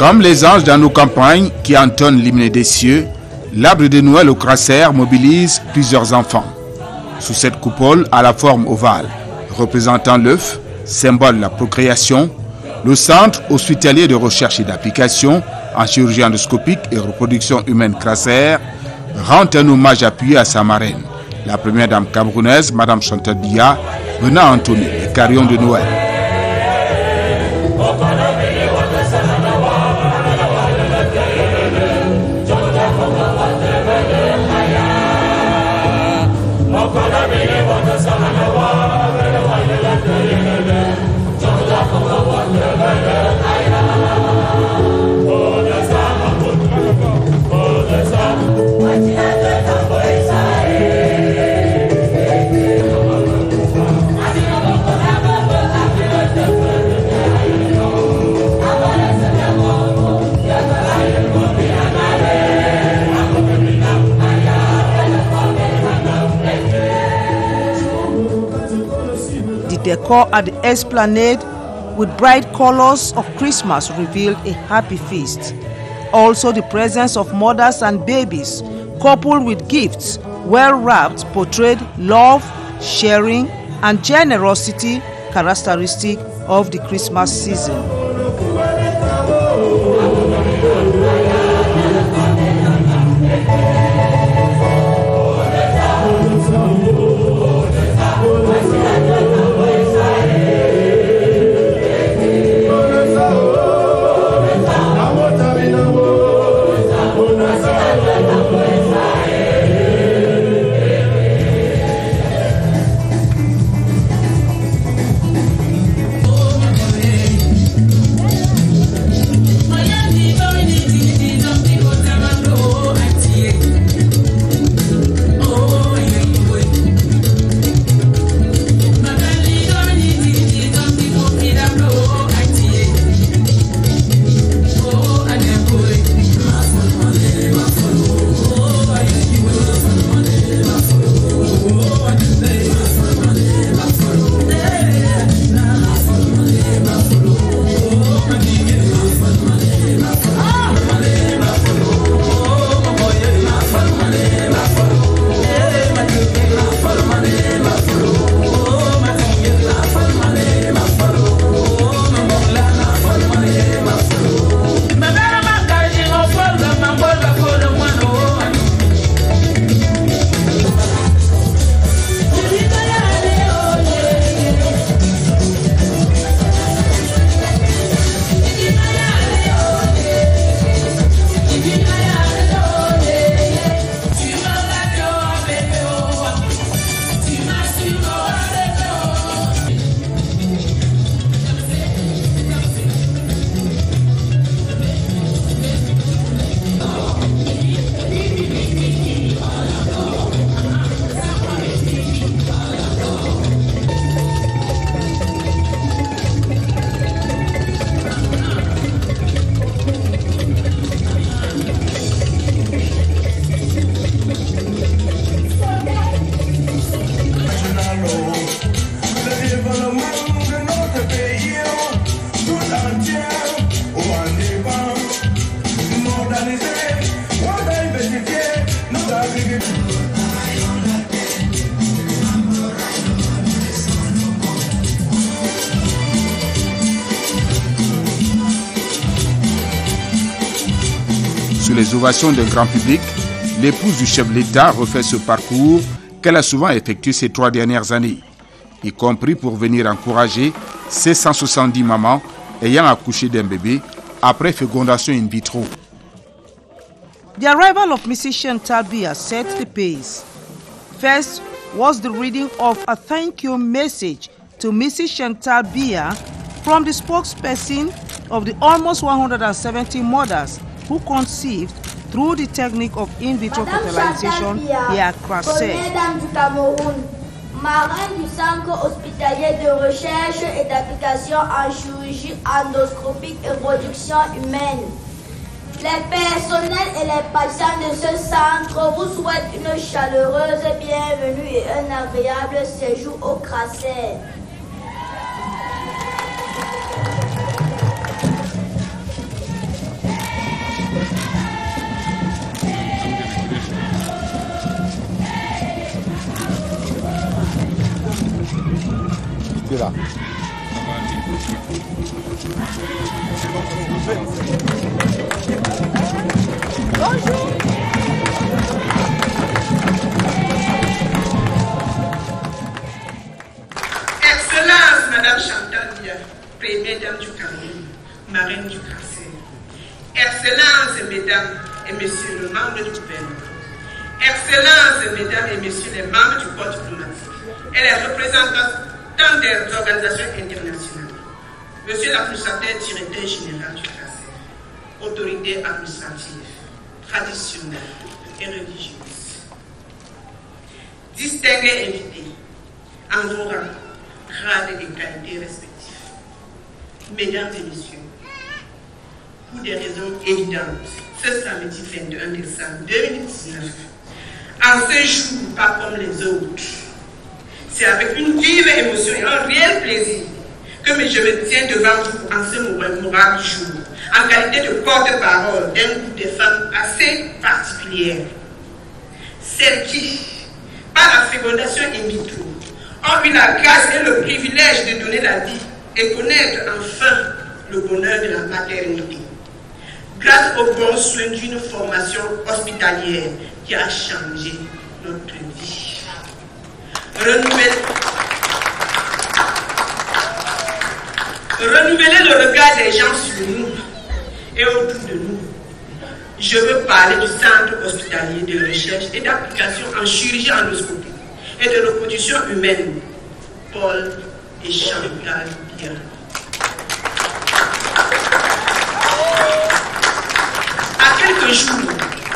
Comme les anges dans nos campagnes qui entonnent l'hymne des cieux, l'arbre de Noël au Crasser mobilise plusieurs enfants. Sous cette coupole à la forme ovale, représentant l'œuf, symbole de la procréation, le Centre hospitalier de recherche et d'application en chirurgie endoscopique et reproduction humaine Crasser rend un hommage appuyé à sa marraine, la première dame camerounaise, Madame Chantal Biya, venant entonner les carillons de Noël. The decor at the Esplanade with bright colors of Christmas revealed a happy feast. Also, the presence of mothers and babies, coupled with gifts well wrapped, portrayed love, sharing, and generosity, characteristic of the Christmas season. Sous les ovations d'un grand public, l'épouse du chef de l'État refait ce parcours qu'elle a souvent effectué ces 3 dernières années, y compris pour venir encourager ces 170 mamans ayant accouché d'un bébé après fécondation in vitro. The arrival of Mrs. Chantal Biya set the pace. First was the reading of a thank you message to Mrs. Chantal Biya from the spokesperson of the almost 170 mothers who conceived through the technique of in vitro fertilization here at Crasser. Dame du Cameroun, marraine du Centre hospitalier de recherche et d'application en chirurgie endoscopique et reproduction humaine. Les personnels et les patients de ce centre vous souhaitent une chaleureuse bienvenue et un agréable séjour au Crasser. Tu es là. Bonjour. Excellence, Madame Chantal Biya, première dame du Cameroun, marraine du Crasser. Excellence, Mesdames et Messieurs les membres du gouvernement. Excellence, Mesdames et Messieurs les membres du corps diplomatique et les représentants des organisations internationales. Monsieur l'administrateur directeur général du Crasser, autorité administrative, traditionnelle et religieuse. Distingués invités, en vos rangs, grades et qualités respectifs. Mesdames et messieurs, pour des raisons évidentes, ce samedi 21 décembre 2019, en ce jour pas comme les autres, c'est avec une vive émotion et un réel plaisir que je me tiens devant vous en ce mémorable jour, en qualité de porte-parole d'un groupe de femmes assez particulières. Celles qui, par la fécondation in vitro, ont eu la grâce et le privilège de donner la vie et connaître enfin le bonheur de la maternité. Grâce aux bons soins d'une formation hospitalière qui a changé notre vie. Renouveler le regard des gens sur nous et autour de nous. Je veux parler du centre hospitalier de recherche et d'application en chirurgie endoscopique et de reproduction humaine, Paul et Chantal Biya. À quelques jours,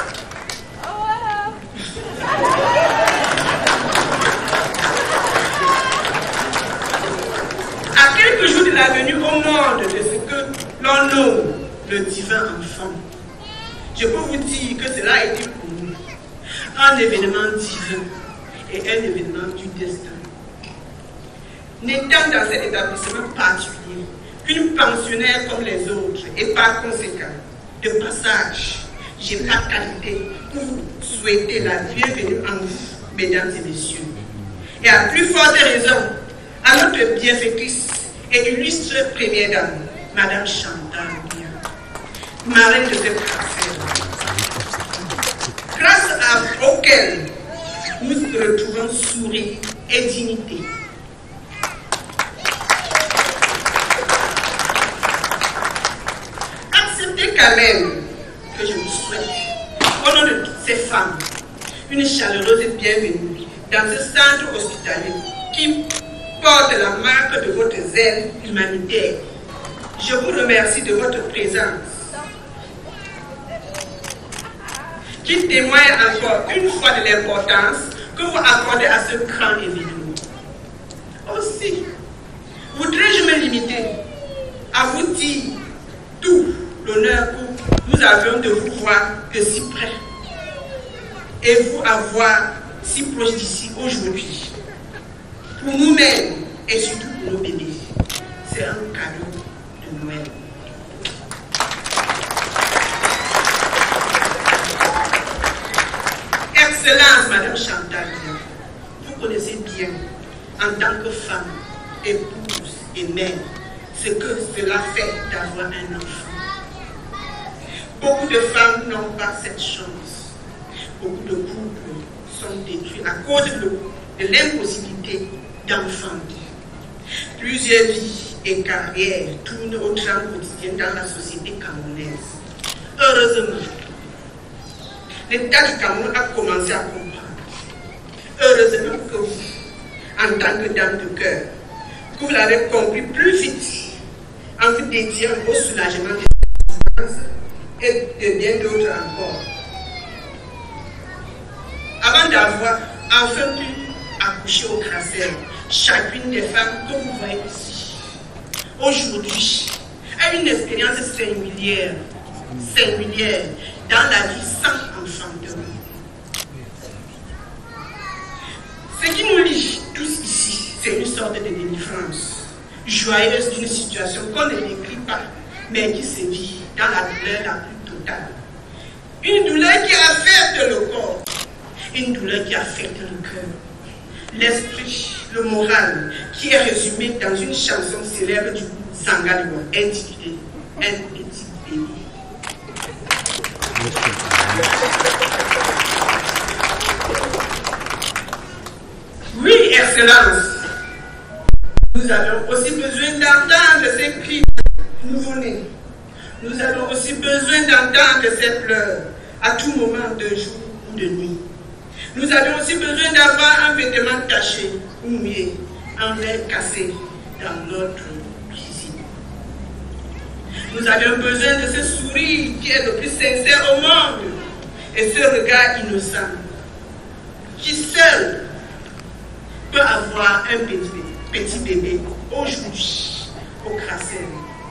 de la venue au monde de ce que l'on nomme le divin enfant, je peux vous dire que cela a été pour nous un événement divin et un événement du destin. N'étant dans cet établissement particulier qu'une pensionnaire comme les autres et par conséquent, de passage, j'ai la qualité pour vous souhaiter la bienvenue en vous, mesdames et messieurs. Et à plus forte raison, à notre bienfaitrice et illustre première dame, Madame Chantal Biya, marraine de cette Crasser, grâce auquel nous retrouvons sourire et dignité. Acceptez quand même que je vous souhaite, au nom de toutes ces femmes, une chaleureuse bienvenue dans ce centre hospitalier qui porte la marque de votre zèle humanitaire. Je vous remercie de votre présence, qui témoigne encore une fois de l'importance que vous accordez à ce grand événement. Aussi, voudrais-je me limiter à vous dire tout l'honneur que nous avions de vous voir de si près et vous avoir si proche d'ici aujourd'hui. Pour nous-mêmes et surtout pour nos bébés, c'est un cadeau de Noël. Excellence, Madame Chantal, vous connaissez bien, en tant que femme, épouse et mère, ce que cela fait d'avoir un enfant. Beaucoup de femmes n'ont pas cette chance. Beaucoup de couples sont détruits à cause de l'impossibilité d'enfanter. Plusieurs vies et carrières tournent au drame quotidien dans la société camerounaise. Heureusement, l'État du Cameroun a commencé à comprendre. Heureusement que vous, en tant que dame de cœur, vous l'avez compris plus vite en vous dédiant au soulagement des souffrances et de bien d'autres encore. Avant d'avoir enfin pu accoucher au Crasser, chacune des femmes que vous voyez ici, aujourd'hui, a une expérience singulière dans la vie sans enfantement. Ce qui nous lie tous ici, c'est une sorte de délivrance joyeuse d'une situation qu'on ne décrit pas, mais qui se vit dans la douleur la plus totale. Une douleur qui affecte le corps, une douleur qui affecte le cœur. l'esprit, le moral, qui est résumé dans une chanson célèbre du groupe Sangalwa intitulée Un petit bébé. Oui, Excellence, nous avons aussi besoin d'entendre ces cris nouveau-nés. Nous avons aussi besoin d'entendre ces pleurs à tout moment de jour ou de nuit. Nous avons aussi besoin d'avoir un vêtement taché ou mouillé, un verre cassé dans notre cuisine. Nous avons besoin de ce sourire qui est le plus sincère au monde et ce regard innocent qui seul peut avoir un petit bébé aujourd'hui au Crasset.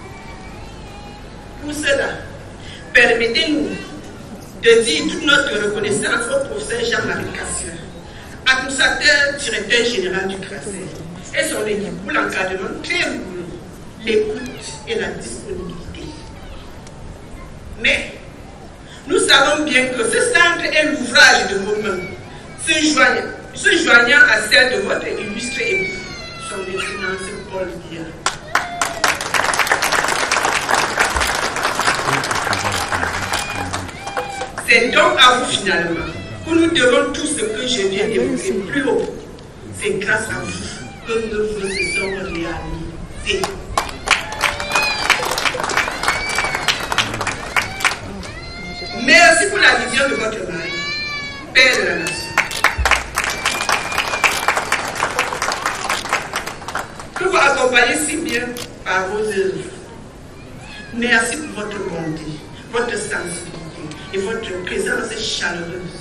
Pour cela, permettez-nous de dire toute notre reconnaissance au professeur Jean-Marie Cassier, administrateur directeur général du Crasset, et son équipe pour l'encadrement très rigoureux, l'écoute et la disponibilité. Mais nous savons bien que ce centre est l'ouvrage de vos mains, se joignant à celle de votre illustre époux, son excellence Paul Biya. C'est donc à vous finalement que nous devons tout ce que je viens d'évoquer plus haut. C'est grâce à vous que nos vœux se sont réalisés. Merci pour la vision de votre mari, Père de la Nation. Que vous accompagnez si bien par vos œuvres. Merci pour votre bonté, votre sensibilité et votre présence chaleureuse.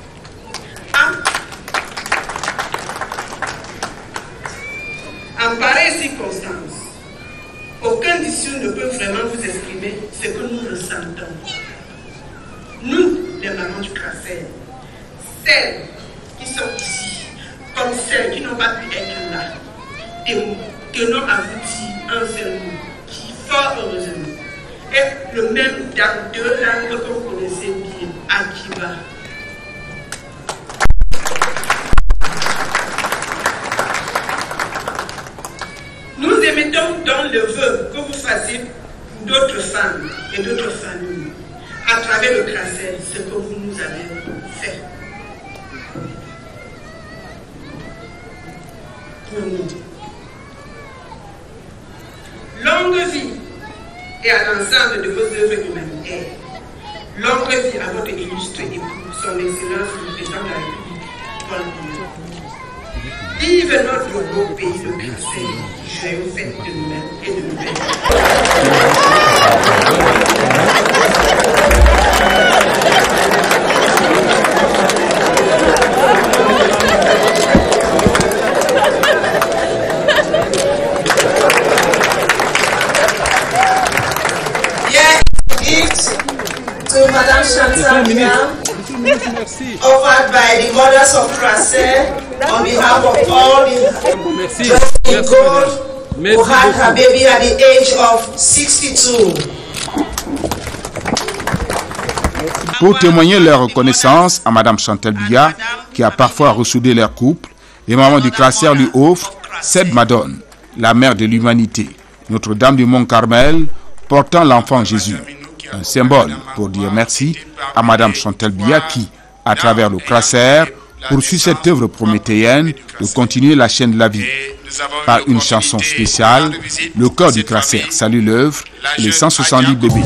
En pareille circonstance, aucun discours ne peut vraiment vous exprimer ce que nous ressentons. Nous, les mamans du Crasset, celles qui sont ici, comme celles qui n'ont pas pu être là, tenons à vous dire un seul mot, qui fort heureusement est le même dans deux langues que vous connaissez bien, Akiba. Nous émettons donc le vœu que vous fassiez pour d'autres femmes et d'autres familles, à travers le Crasset, ce que vous nous avez fait. Pour nous. Longue vie et à l'ensemble de vos œuvres humanitaires. Longue vie à votre illustre époux, son excellence le président de la République, Paul Biya. Vive notre beau pays, le Crasset, joyeux fête de nous-mêmes et de nouvelles. To Madame Chantal Biya, offered by the mothers of Crasset on behalf of all the in gold who had her baby at the age of 62. Pour témoigner leur reconnaissance à Madame Chantal Biya, qui a parfois ressoudé leur couple, les mamans du Crasset lui offrent cette Madone, la mère de l'humanité, Notre-Dame du Mont-Carmel, portant l'enfant Jésus. Un symbole pour dire merci à Madame Chantal Biya qui, à travers le Crasset, poursuit cette œuvre prométhéenne de continuer la chaîne de la vie. Par une chanson spéciale, le chœur du Crasset salue l'œuvre et les 170 bébés.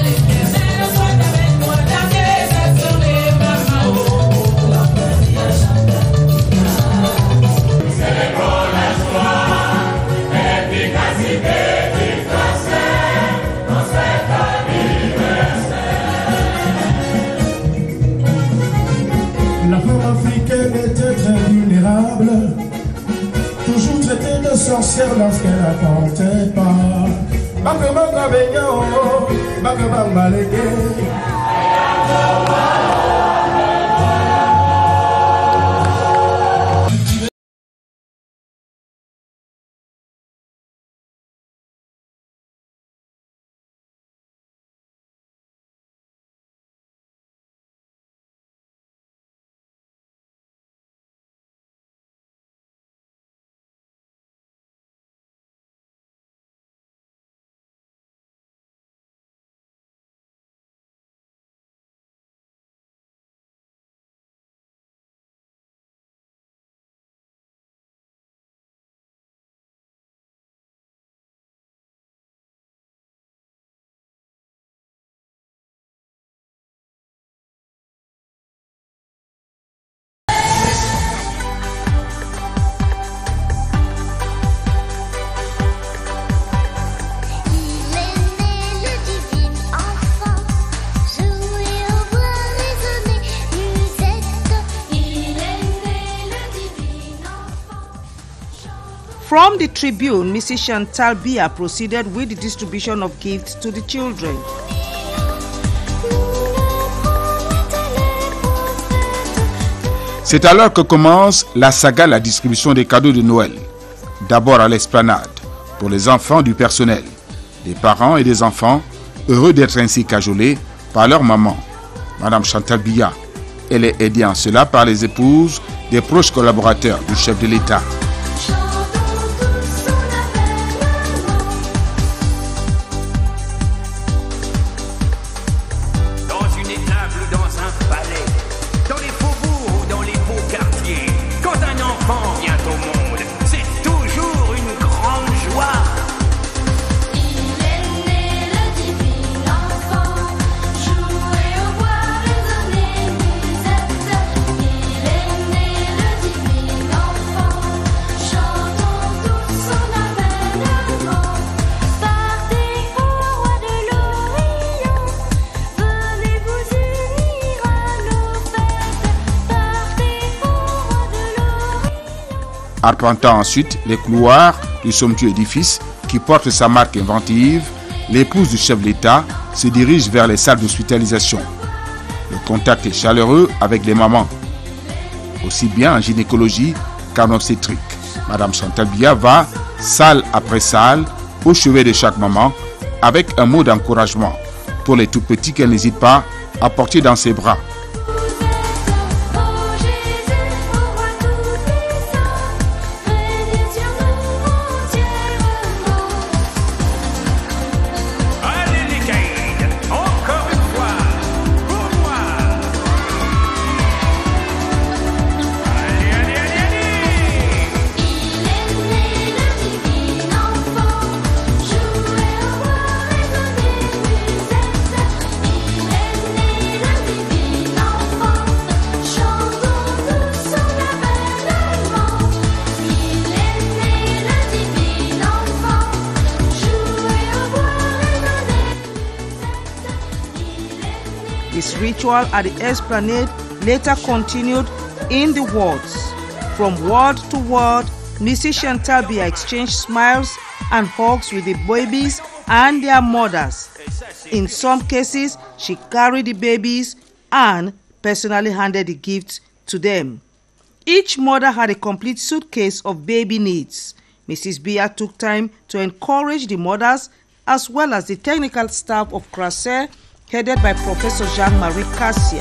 La femme africaine était très vulnérable, toujours traitée de sorcière lorsqu'elle n'apportait pas. Bakabanga Benyo, Bakabanga Leke. From the Tribune, Mrs. Chantal Biya proceeded with the distribution of gifts to the children. C'est alors que commence la saga la distribution des cadeaux de Noël. D'abord à l'esplanade, pour les enfants du personnel, des parents et des enfants, heureux d'être ainsi cajolés par leur maman, Madame Chantal Biya. Elle est aidée en cela par les épouses des proches collaborateurs du chef de l'État. Arpentant ensuite les couloirs du somptueux édifice qui porte sa marque inventive, l'épouse du chef de l'État se dirige vers les salles d'hospitalisation. Le contact est chaleureux avec les mamans, aussi bien en gynécologie qu'en obstétrique. Madame Chantal Biya va, salle après salle, au chevet de chaque maman, avec un mot d'encouragement pour les tout petits qu'elle n'hésite pas à porter dans ses bras. This ritual at the esplanade later continued in the wards. From ward to ward, Mrs. Chantal Biya exchanged smiles and hugs with the babies and their mothers. In some cases, she carried the babies and personally handed the gifts to them. Each mother had a complete suitcase of baby needs. Mrs. Biya took time to encourage the mothers as well as the technical staff of CRASER, headed by Professor Jean-Marie Cassia.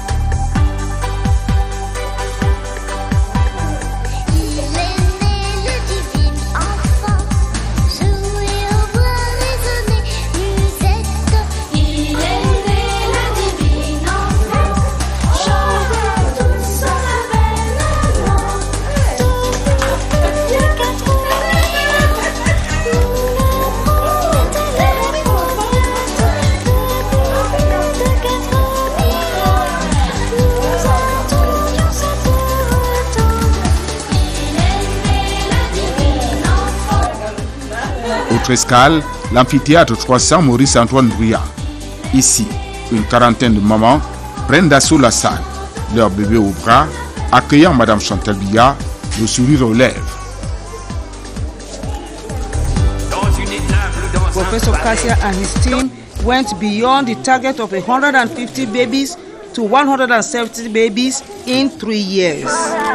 Autre escale, l'amphithéâtre 300 Maurice-Antoine Bruyas. Ici, une quarantaine de mamans prennent d'assaut la salle, leur bébé au bras, accueillant Madame Chantal Biya, le sourire aux lèvres. Professor Cassia and his team went beyond the target of 150 babies to 170 babies in 3 years.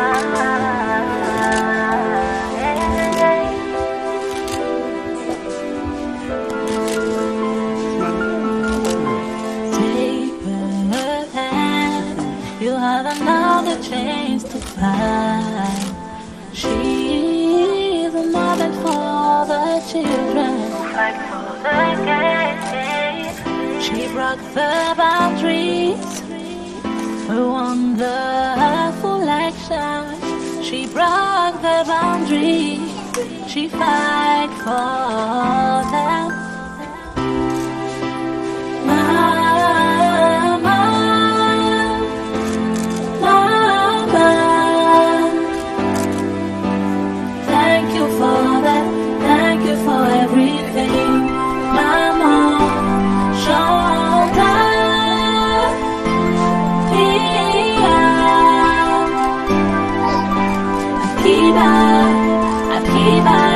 Another chance to find. She is a mother for the children. Fight for the game. She broke the boundaries. A wonderful action. She broke the boundaries. She fight for them. Akiba.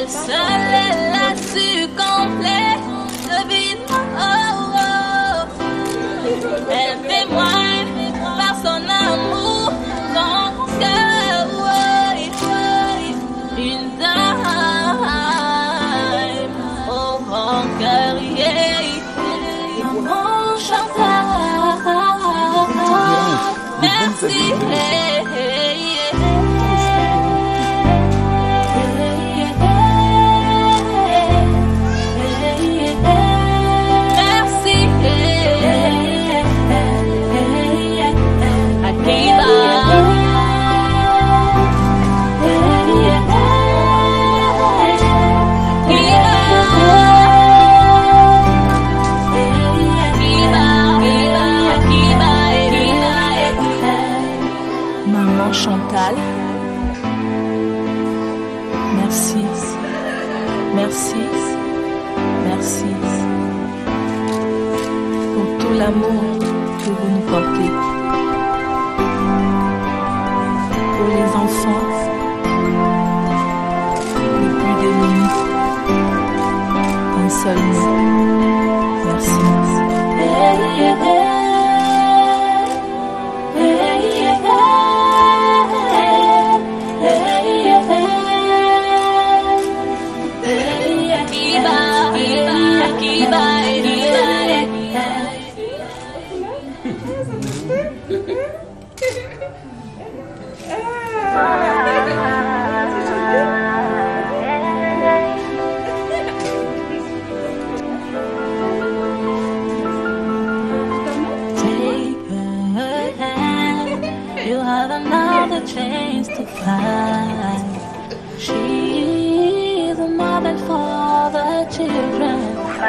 seule elle a su combler le vide. Elle témoigne par son amour dans mon cœur. Une dame au grand cœur. Maman Chantal, merci. Chantal, merci, merci, merci pour tout l'amour que vous nous portez, pour les enfants les plus démunis. Un seul mot, merci. Chains to fly. She is a mother for the children.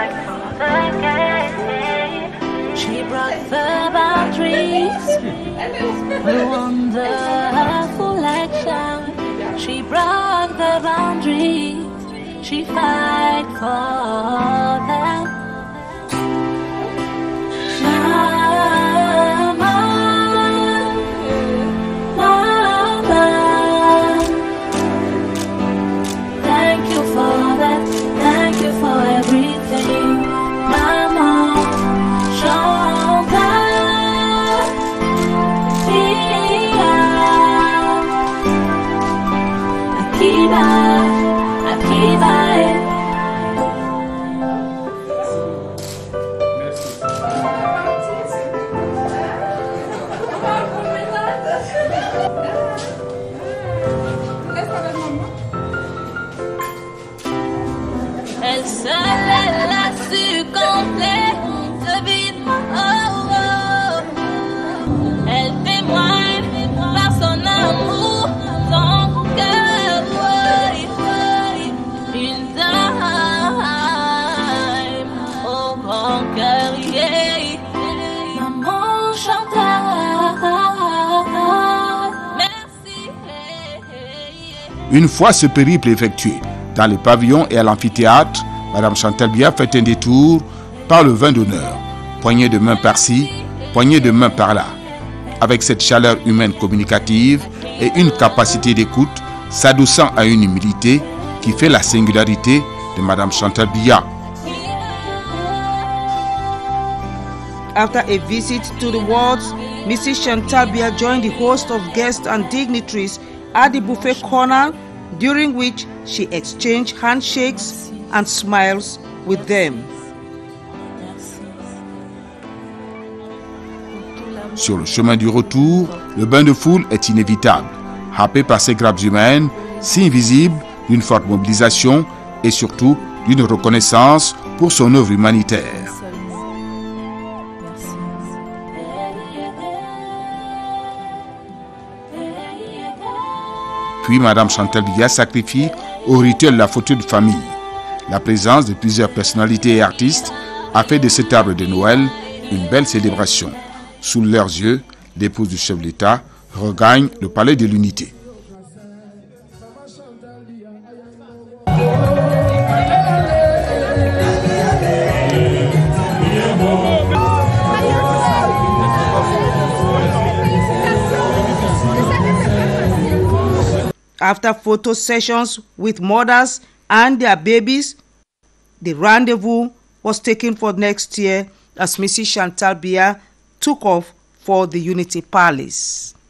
She broke the boundaries. A wonderful action. She broke the boundaries. She fight for them. Elle seule, elle a su combler le vide. Elle témoigne par son amour dans mon cœur. Une dame au grand cœur. Maman Chantal, merci. Une fois ce périple effectué, dans les pavillons et à l'amphithéâtre, Madame Chantal Biya fait un détour par le vin d'honneur. Poignée de main par-ci, poignée de main par-là. Avec cette chaleur humaine communicative et une capacité d'écoute s'adossant à une humilité qui fait la singularité de Madame Chantal Biya. After a visit to the wards, Mrs. Chantal Biya joined the host of guests and dignitaries at the buffet corner, during which she exchanged handshakes and smiles with them. Sur le chemin du retour, le bain de foule est inévitable, happé par ces grappes humaines, signe visible d'une forte mobilisation et surtout d'une reconnaissance pour son œuvre humanitaire. Puis Madame Chantal Biya sacrifie au rituel la photo de famille. La présence de plusieurs personnalités et artistes a fait de cette arbre de Noël une belle célébration. Sous leurs yeux, l'épouse du chef de l'État regagne le palais de l'Unité. After photo sessions with mothers and their babies. The rendezvous was taken for next year as Mrs. Chantal Biya took off for the Unity Palace.